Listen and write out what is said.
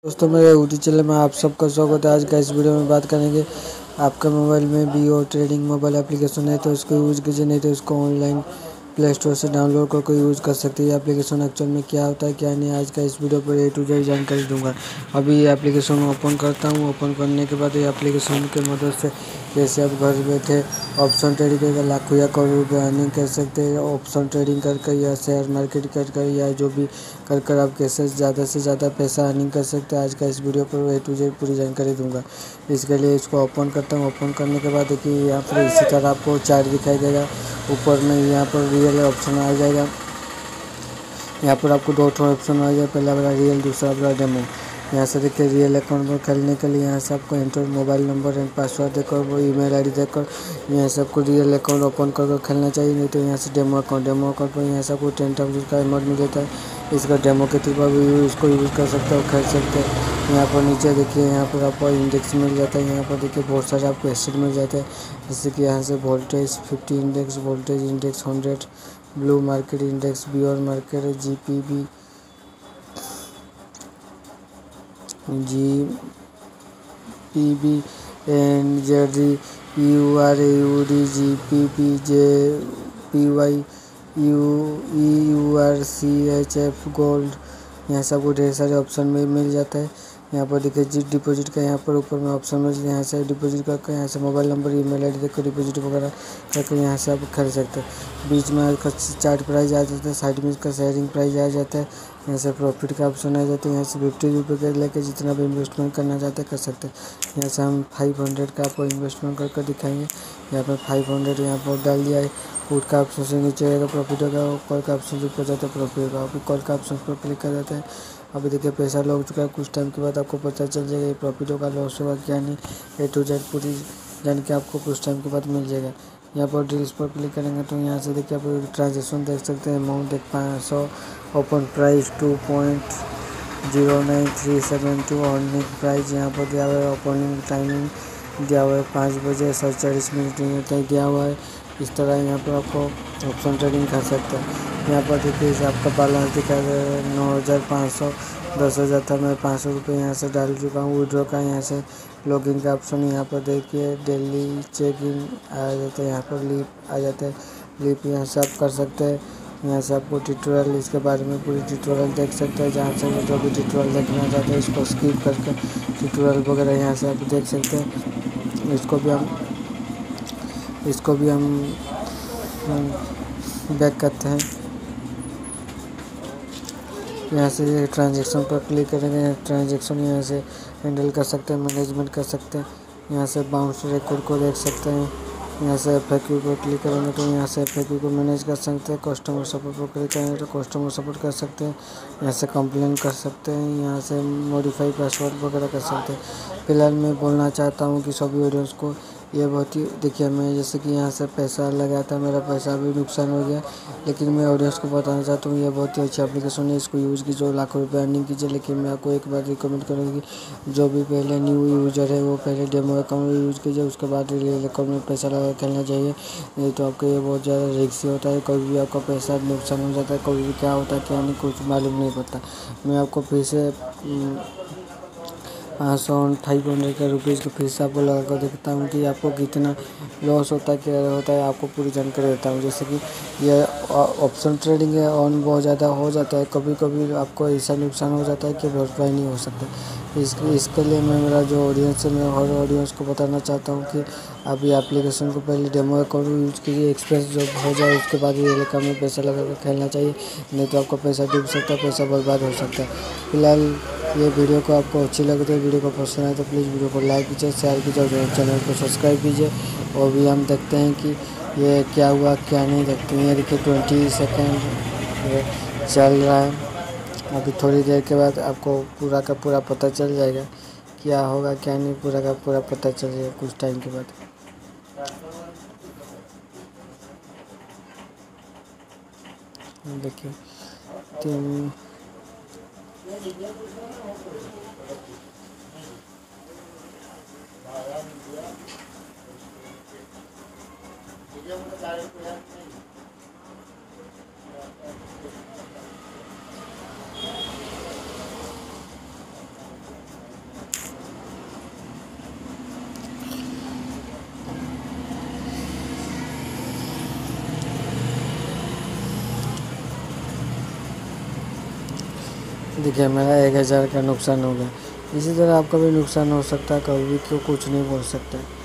दोस्तों, मेरे YouTube channel में आप सबका स्वागत है। आज का इस वीडियो में बात करेंगे, आपके मोबाइल में बीओ ट्रेडिंग मोबाइल एप्लीकेशन है तो इसको यूज़ कीजिए, नहीं तो इसको ऑनलाइन प्ले स्टोर से डाउनलोड करके यूज़ कर सकते हैं। ये एप्लीकेशन एक्चुअल में क्या होता है क्या नहीं, आज का इस वीडियो पर A to Z जानकारी दूंगा। अभी ये एप्लीकेशन ओपन करता हूँ। ओपन करने के बाद ये एप्लीकेशन की मदद से जैसे आप घर बैठे ऑप्शन ट्रेडिंग करके लाखों या करोड़ों रुपये अर्निंग कर सकते हैं। ऑप्शन ट्रेडिंग करके या शेयर मार्केट कर या जो भी कर आप कैसे ज़्यादा से ज़्यादा पैसा अर्निंग कर सकते हैं। आज का इस वीडियो पर A to Z पूरी जानकारी दूंगा। इसके लिए इसको ओपन करता हूँ। ओपन करने के बाद देखिए यहाँ पर इसी तरह आपको चार्ट दिखाई देगा। ऊपर में यहाँ पर रियल ऑप्शन आ जाएगा। यहाँ पर आपको दो ऑप्शन आ जाएगा, पहला वाला रियल, दूसरा वाला डेमो। यहाँ से देखिए रियल अकाउंट में खेलने के लिए यहाँ से आपको enter mobile number and password देकर वो ईमेल आईडी देकर यहाँ से आपको रियल अकाउंट ओपन कर खेलना चाहिए, नहीं तो यहाँ से डेमो अकाउंट पर यहाँ से आपको 10,000 का अमाउंट मिल जाता है। इसका डेमो के थ्रू भी इसको यूज़ कर सकते हो, खेल सकते हैं। यहाँ पर नीचे देखिए यहाँ पर आपको इंडेक्स मिल जाता है। यहाँ पर देखिए बहुत सारे आपको एसिड मिल जाते हैं, जैसे कि यहाँ से voltage 50 index, voltage index 100, blue market index, bear market, GPB and URAUD, GPPJPY, UEURCHF gold. यहाँ से आपको ढेर सारे ऑप्शन में मिल जाता है। यहाँ पर देखिए जी डिपॉजिट का यहाँ पर ऊपर में ऑप्शन मिल जाता है। यहाँ से डिपॉजिट करके यहाँ से मोबाइल नंबर ईमेल आईडी देकर डिपॉजिट वगैरह करके यहाँ से आप खरीद सकते हैं। बीच में इसका चार्ट प्राइस आ जाता है, साइड में इसका शेयरिंग प्राइस आ जाता है। यहाँ से प्रॉफिट का ऑप्शन आ जाता है। यहाँ से 50 रुपये के लेकर जितना भी इन्वेस्टमेंट करना चाहते हैं कर सकते हैं। यहाँ से हम 500 का आपको इन्वेस्टमेंट करके दिखाएंगे। यहाँ पर 500 यहाँ पर डाल दिया है। पुट का ऑप्शन से नीचे आएगा प्रॉफिट होगा, कॉल का ऑप्शन से ऊपर जाता है प्रॉफिट होगा। अभी कॉल का ऑप्शन पर क्लिक कर देते हैं। अभी देखिए पैसा लग चुका है। कुछ टाइम के बाद आपको पता चल जाएगा ये प्रॉफिट होगा लॉस होगा क्या नहीं। A to Z पूरी जान के आपको कुछ टाइम के बाद मिल जाएगा। यहाँ पर डील्स पर क्लिक करेंगे तो यहाँ से देखिए आप ट्रांजेक्शन देख सकते हैं। अमाउंट देख 500, ओपन प्राइस 2.09372, अर्निंग प्राइस यहाँ पर दिया हुआ है। ओपनिंग टाइमिंग दिया हुआ है 5 बजे 47 मिनट तक दिया हुआ है। इस तरह यहाँ पर आपको ऑप्शन ट्रेडिंग कर सकते हैं। यहाँ पर देखिए आपका बैलेंस दिखा रहा है 9,500, 10,000 था। मैं 500 रुपये यहाँ से डाल चुका हूँ। विड्रॉ का यहाँ से लॉगिन का ऑप्शन यहाँ पर देखिए डेली चेक इन आ जाता है। यहाँ पर लीप आ जाता है। लीप यहाँ से आप कर सकते हैं। यहाँ से आपको ट्यूटोरियल इसके बारे में पूरी ट्यूटोरियल देख सकते हैं। जहाँ से जो भी ट्यूटोरियल देखना चाहते हैं इसको स्किप करके ट्यूटोरियल वगैरह यहाँ से आप देख सकते हैं। इसको भी हम बैक करते हैं। यहाँ से ट्रांजेक्शन पर क्लिक करेंगे। ट्रांजेक्शन यहाँ से हैंडल कर सकते हैं, मैनेजमेंट कर सकते हैं। यहाँ से बाउंस रिकॉर्ड को देख सकते हैं। यहाँ से FAQ पर क्लिक करेंगे तो यहाँ से FAQ को मैनेज कर सकते हैं। कस्टमर सपोर्ट पर क्लिक करेंगे तो कस्टमर सपोर्ट कर सकते हैं। यहाँ से कंप्लेन कर सकते हैं। यहाँ से मॉडिफाई पासवर्ड वगैरह कर सकते हैं। फिलहाल मैं बोलना चाहता हूँ कि सभी ऑडियंस को ये बहुत ही देखिए, मैं जैसे कि यहाँ से पैसा लगाया था, मेरा पैसा भी नुकसान हो गया, लेकिन मैं ऑडियंस को बताना चाहता हूँ ये बहुत ही अच्छी एप्लीकेशन है। इसको यूज़ कीजिए, लाखों रुपये अर्निंग कीजिए। लेकिन मैं आपको एक बार रिकमेंड करूँगी, जो भी पहले न्यू यूज़र है वो पहले डेमो अकाउंट यूज़ कीजिए, उसके बाद रियल अकाउंट में पैसा लगा खेलना चाहिए। नहीं तो आपको ये बहुत ज़्यादा रिस्की होता है। कभी भी आपका पैसा नुकसान हो जाता है, कभी भी क्या होता है क्या नहीं कुछ मालूम नहीं पड़ता। मैं आपको फिर से 500 का रुपीज़ का फिर से आपको लगा कर देखता हूँ कि आपको कितना लॉस होता है क्या होता है, आपको पूरी जानकारी देता हूँ। जैसे कि ये ऑप्शन ट्रेडिंग है, ऑन बहुत ज़्यादा हो जाता है, कभी कभी आपको ऐसा नुकसान हो जाता है कि भरपाई नहीं हो सकता। इसके लिए मैं मेरा जो ऑडियंस है, मैं हर ऑडियंस को बताना चाहता हूँ कि आप ये एप्लीकेशन को पहले डेमो अकाउंट यूज़ कीजिए। एक्सपीरियंस जब हो जाए उसके बाद ये अकाउंट में पैसा लगा कर खेलना चाहिए, नहीं तो आपका पैसा डूब सकता है, पैसा बर्बाद हो सकता है। फिलहाल ये वीडियो को आपको अच्छी लगे तो वीडियो को पसंद आए तो प्लीज़ वीडियो को लाइक कीजिए, शेयर कीजिए और चैनल को सब्सक्राइब कीजिए। और भी हम देखते हैं कि ये क्या हुआ क्या नहीं, देखते हैं। ये देखिए 20 सेकेंड चल रहा है। अभी थोड़ी देर के बाद आपको पूरा का पूरा पता चल जाएगा क्या होगा क्या नहीं, पूरा का पूरा पता चल जाएगा कुछ टाइम के बाद। देखिए 3 देखिए मेरा 1000 का नुकसान हो गया। इसी तरह आपका भी नुकसान हो सकता है, कभी भी तो कुछ नहीं बोल सकते।